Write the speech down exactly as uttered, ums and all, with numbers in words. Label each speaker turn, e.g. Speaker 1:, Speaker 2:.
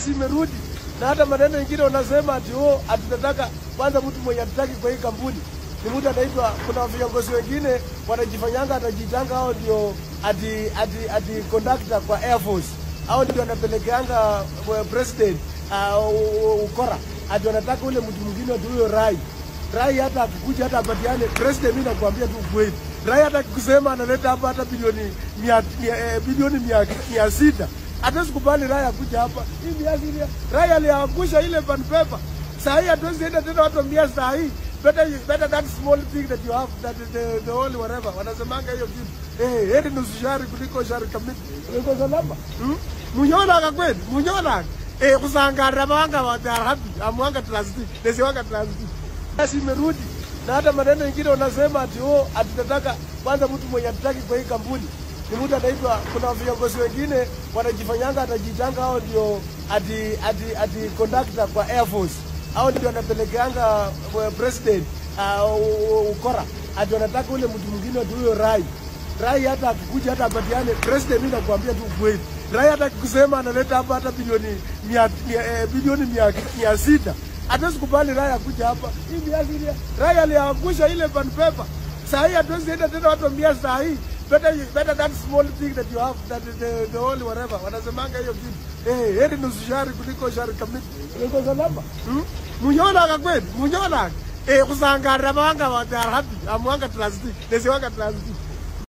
Speaker 1: Imerudi na hata maneno mengine unasema ati oh hatutataka kwanza mtu mwenye hatutaki kwa hii kampuni ni mtu anaitwa, kuna viongozi wengine wanajifanyanga atajitanga hao ndio ati ati ati conductor kwa Air Force, hao ndio wanapelekeanga president uh, ukora, ati wanataka ule mtu mwingine ndio huyo Rai. Rai hata akikuja hata apatiane president, mimi nakwambia tu kweli, Rai hata kusema analeta hapa hata bilioni mia, mia, bilioni mia sita hatuwezi kubali Rai akuja hapa. Hii miazi ile Rai aliangusha ile PANPAPER. Saa hii hatuwezi enda tena watu mbia saa hii. Better better that small thing that you have, that is the the only whatever. Wanasemanga hiyo kitu. Eh, heri nusu shari kuliko shari kamili. Niko salama. Hmm? Munyona akakwenda, munyona. Eh, kusangara banga wa happy. Amwanga transit. Nesiwanga transit. Basi imerudi. Na hata maneno mengine unasema ati oh hatutataka kwanza mtu mwenye hatutaki kwa hii kampuni ni mtu anaitwa, kuna viongozi wengine wanajifanyanga atajitanga hao ndio ati ati ati conductor kwa Air Force, hao ndio wanapelekeanga president uh, ukora, ati wanataka ule mtu mwingine ndio huyo Rai. Rai hata akikuja hata apatiane president, mimi nakwambia tu kweli, Rai hata kusema analeta hapa hata bilioni mia, mia, bilioni mia, mia sita hatuwezi kubali Rai akuja hapa. Hii miazi ile Rai aliangusha ile PANPAPER. Saa hii hatuwezi enda tena watu mbia saa hii. Better better that small thing that you have, that is the the only whatever. Wanasemanga hiyo kitu. Eh, heri nusu shari kuliko shari kamili. Niko salama. Hmm? Munyona akakwenda, munyona. Eh, kusangara banga wa happy. Amwanga transit. Nesiwanga transit.